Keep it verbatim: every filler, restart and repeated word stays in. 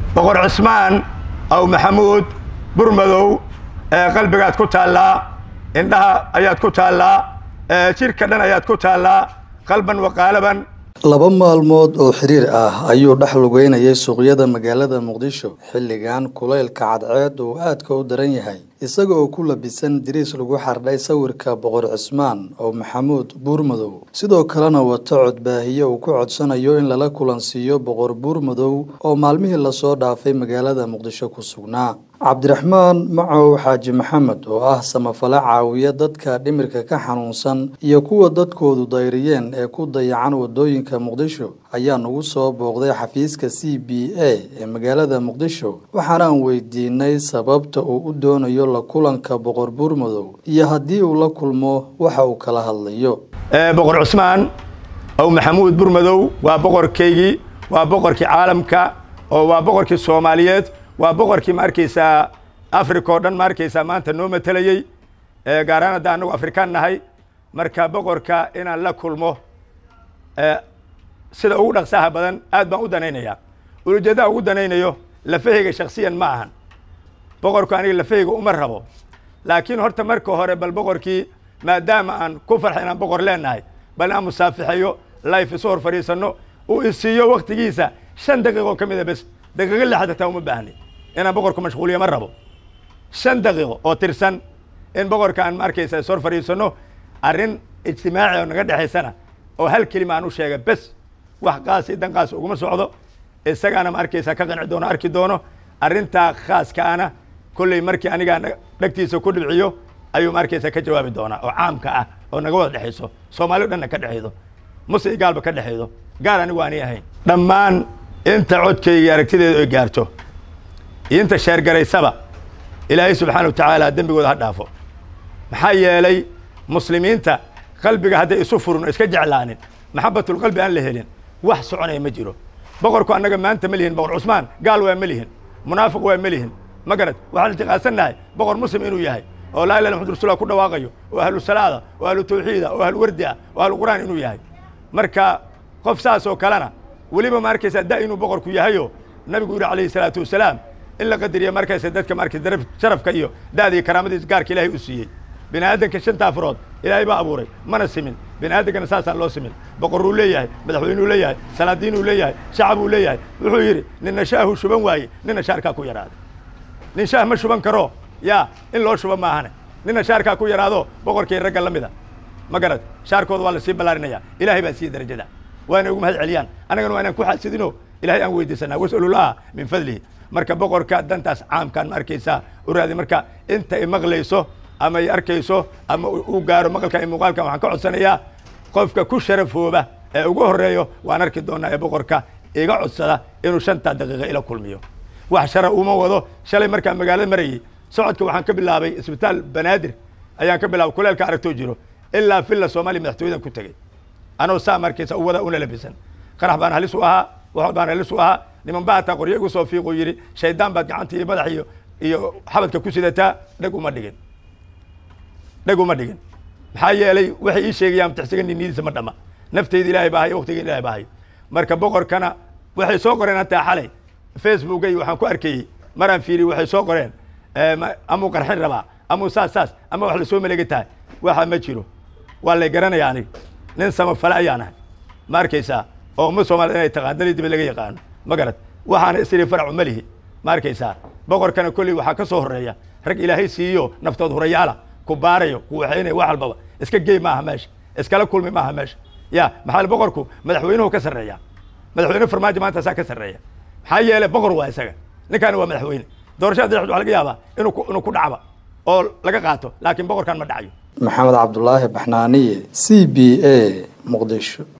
boqor Cusmaan aw Maxamuud Burmadow qalbigaad ku taala indhaha ayaad ku taala jirka dhan ayaad ku taala qalban wa qaalaban. laba maalmood oo xiriir ah ayuu dhex lugeynayay suuqyada magaalada Muqdisho xilligan kuleylka cadceed oo aadka u daran yahay isaga oo ku labisan diriis lagu xardhay sawirka boqor Cusmaan oo Maxamuud Burmadow sidoo kalena wato codbaahiye uu ku codsanayo in lala kulansiiyo boqor Burmadow oo maalmihii la soo dhaafay magaalada Muqdisho ku sugnaa. Cabdiraxmaan Macow Xaaji Maxamed oo ah samafala caawiya dadka dhimirka ka xanuunsan iyo kuwa dadkoodu dayriyeen ee ku dayacan wadooyinka Muqdisho ayaa nagu soo booqday xafiiska C B A ee magaalada Muqdisho waxaana aan weydiinay sababta uu u doonayo la kulanka boqor Burmadow iyo haddii uu la kulmo waxa uu kala hadlayo. ee boqor Cusmaan aw Maxamuud Burmadow waa boqorkeygii waa boqorkii caalamka oo waa boqorkii Soomaaliyeed waa boqorkii markaysa Afrika oo dhan markaysa maanta noo matalayay ee gaar ahaan anagu Afrikaan nahay marka boqorka inaan la kulmo ee sida ugu dhaqsaha badan aad baan u danaynayaa ujeedada ugu danaynayo lafahayga shakhsiyan ma ahan boqorku aniga lafahayga uma rabo laakiin horta marka hore bal boqorkii maadaama aan ku farxay inaan boqor leenahay bal aan musaafixiyo life soo hor fariisano oo isiyo waqtigiisa shan daqiiqo kamid ah bas daqiiqo lixda taa uma baahni inaan boqorku mashquuliyo ma rabo shan daqiiqo oo tirsan in boqorka aan markaysa soo hor fariisano arrin ijtimaaci oo naga dhaxaysana oo hal kelima aan u sheegay bas wax qaas idan qaas ugu ma socdo isagana markaysa ka qanci doono arki doono arrinta khaaska ana kulli markii aniga dhagtiisa ku dhibciyo ayuu markaysa ka jawaabi doona oo caamka ah oo naga wada dhaxayso Soomaalidu dhanna ka dhaxaydo musii gaalba ka dhaxaydo gaar anigu aan yahay dhammaan inta codkayga aragtideedu ay gaarto inta sheer garaysaba ilaahay subhanahu wa ta'ala dambigooda ha dhaafo maxaa yeelay muslimiinta qalbiga haday isu furno iska jeclaanin maxabatul qalbi aan la helin wax soconay ma jiro boqorku anaga maanta ma lihin boqor Cusmaan gaal waa ma lihin munaafiq waa ma lihin magarad waxaan tiqaasanahay boqor muslim inuu yahay oo laa ilaaha illa muhammad rasuulullaah ku dhawaaqayo oo ahlu salaada oo ahlu tawxiida oo ahlu wardiya oo ahlu quraan inuu yahay marka qof saas oo kalena waliba markaysa daa inuu boqorku yahayo nabigu yiri calayhi salaatu wasalaam illa qadariya markaysa dadka markay daraf sharafka iyo daadii karaamadiisa gaarka ilaahay u siiyay binaadamka shanta afrood ilaahay baa abuuray mana simin binaadamkana saasaan loo simin boqoruu leeyahay madaxweynuu leeyahay salaadiinuu leeyahay shacabuu leeyahay wuxuu yiri ninna shaahu shuban waaye ninna shaarka ku yaraado nin shaah ma shuban karo yaa in loo shuban maahane ninna shaarka ku yaraado boqorkii ragga lamida magarad shaarkooda waa la sii balaarinaya ilaahay baa sii darajada waana ugu mahad celiyaan anagana waa inaan ku xasidino ilaahay aan weydiisanaa wasallallahu min fadlihi marka boqorka dantaas caamkan arkaysa uraadi marka inta ay maqlayso ama ay arkayso ama uu gaaro maqalka ay muuqaalkan waxaan ka codsanayaa qofka ku sharafooba ee ugu horeeyo waan arki doonaa ee boqorka iga codsada inuu shanta daqiiqo ila kulmiyo wax shara uma wado shalay marka magaalada marayay socodka waxaan ka bilaabay isbitaal Banaadir ayaan ka bilaabay kuleelka aragtoo jiro ilaa filla Soomaali madaxtooyada ku tagay anoo saa markaysa u wada una labisan qarax baan halis u ahaa wax baan halis u ahaa niman baa ta qoriyo igu soo fiiqo yiri shaydaan baad gacanta iyo madax iyo iyo xabadka ku sidataa dhag uma dhigin dhag uma dhigin maxaa yeelay waxay ii sheegayaan taxsigan nidiisa ma dhama naftayda ilaahay baa hay waqtiga ilaahay baa hay marka boqorkana waxay soo qoreen hataa xalay Facebook ay waxaan ku arkay maraan fiiri waxay soo qoreen amu qarxin raba amu saas saas ama wax la soo maleegay waxa ma jiro waa la garanayaa aniga nin sama fala ayaan ahay ma arkaysaa oo ma Soomaali inay taqaanadii dib laga yaqaan magarad waxaana isri farac malihi ma arkaysaa boqorkana kulli waxa ka soo horeeya rag ilaahay siiyo naftood horeeyala ku baarayo ku waxaynay wax walba iska geey maaha meesha iska la kulmi maaha meesha ya maxaa boqorku madaxweynuhu ka sareeya madaxweyne farmaajo maanta saa ka sareeya maxaa yeelay boqor waa isaga ninkan waa madaxweyne doorashada waxa laga yaabaa inuu inuu ku dhacba oo laga qaato laakiin boqorkan ma dhacayo Maxamed Cabdullaahi Baxnaaniye C B A Muqdisho.